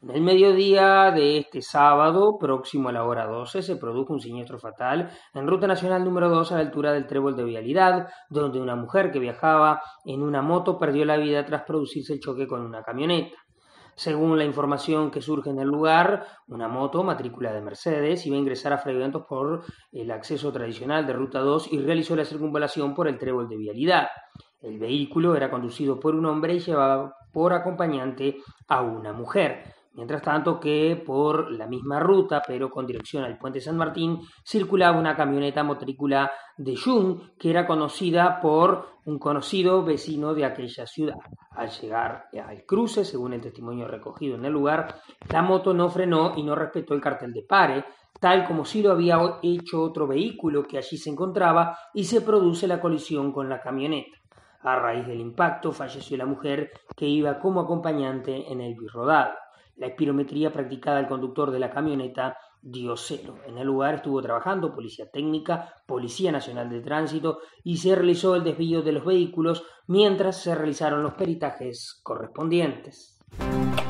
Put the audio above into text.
En el mediodía de este sábado, próximo a la hora 12, se produjo un siniestro fatal en Ruta Nacional número 2 a la altura del trébol de vialidad, donde una mujer que viajaba en una moto perdió la vida tras producirse el choque con una camioneta. Según la información que surge en el lugar, una moto, matrícula de Mercedes, iba a ingresar a Fraiventos por el acceso tradicional de Ruta 2 y realizó la circunvalación por el trébol de vialidad. El vehículo era conducido por un hombre y llevaba por acompañante a una mujer. Mientras tanto que por la misma ruta, pero con dirección al Puente San Martín, circulaba una camioneta matrícula de Jun, que era conocida por un conocido vecino de aquella ciudad. Al llegar al cruce, según el testimonio recogido en el lugar, la moto no frenó y no respetó el cartel de pare, tal como si lo había hecho otro vehículo que allí se encontraba, y se produce la colisión con la camioneta. A raíz del impacto falleció la mujer que iba como acompañante en el birrodado. La espirometría practicada al conductor de la camioneta dio 0. En el lugar estuvo trabajando Policía Técnica, Policía Nacional de Tránsito y se realizó el desvío de los vehículos mientras se realizaron los peritajes correspondientes.